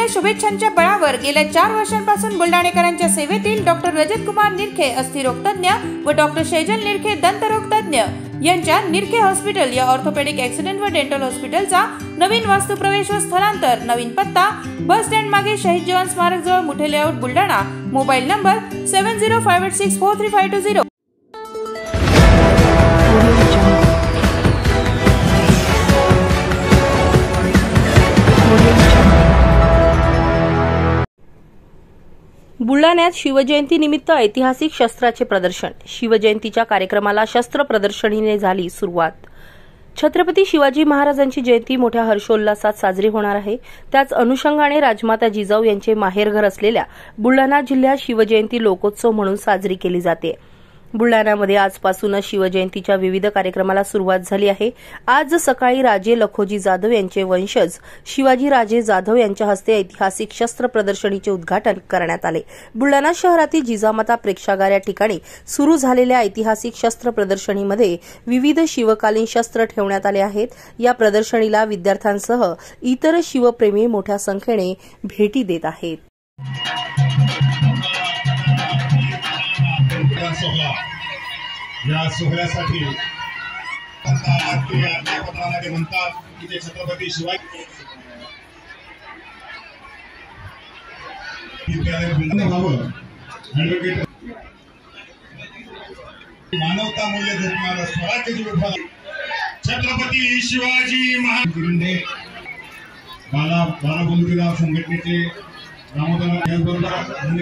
शुभेच्छांच्या बळावर गेल्या 4 वर्षांपासून बुलढाणेकरांच्या सेवेतील डॉक्टर रजत कुमार निरखे अस्थिरोग तज्ञ व डॉक्टर शेजल निरखे दंतरोग तज्ञ यांच्या निरखे हॉस्पिटल या ऑर्थोपेडिक ॲक्सिडेंट व डेंटल हॉस्पिटलचा नवीन वास्तुप्रवेश व स्थलांतर, नवीन पत्ता बस स्टँड मागे शहीद जवान स्मारक जवळ Muthe layout Buldhana, mobile number 7058643520। बुलढाण्यात शिवजयंती निमित्त ऐतिहासिक शस्त्राचे प्रदर्शन। शिवजयंतीच्या कार्यक्रमाला शस्त्र प्रदर्शनीने झाली सुरुवात। छत्रपती शिवाजी महाराजांची जयंती मोठ्या हर्षोल्लासात साजरी होणार आहे। त्याच अनुषंगाने राजमाता जिजाऊ यांचे माहेरघर असलेल्या बुलढाणा जिल्ह्यात शिवजयंती लोकोत्सव म्हणून साजरी केली जाते। बुलढाण्यामध्ये आजपासूनच शिवजयंतीच्या विविध कार्यक्रमाला सुरुवात झाली आहे। आज सकाळी राजे लखोजी जाधव यांचे वंशज शिवाजी राजे जाधव यांच्या हस्ते ऐतिहासिक शस्त्र प्रदर्शनीचे उद्घाटन करण्यात आले। बुलढाणा शहरातील जिजामाता प्रेक्षागार या ठिकाणी सुरू झालेल्या ऐतिहासिक शस्त्र प्रदर्शनीमध्ये विविध शिवकालीन शस्त्र ठेवण्यात आले आहेत। या प्रदर्शनीला विद्यार्थ्यांसह इतर शिवप्रेमी मोठ्या संख्येने भेटी देत आहेत। या सोहळ्यासाठी पत्रामध्ये म्हणतात की ते छत्रपती शिवाजी मानवता मूल्य जपणारा स्वराज्य जोडणारा छत्रपती शिवाजी महाराज बाराबंधुरा संघटनेचे दामोदर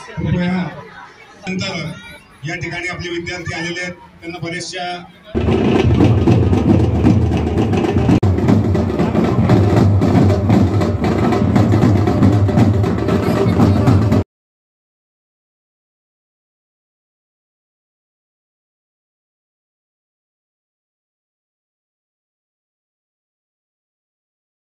नंतर या ठिकाणी आपले विद्यार्थी आलेले आहेत, त्यांना बरेचशा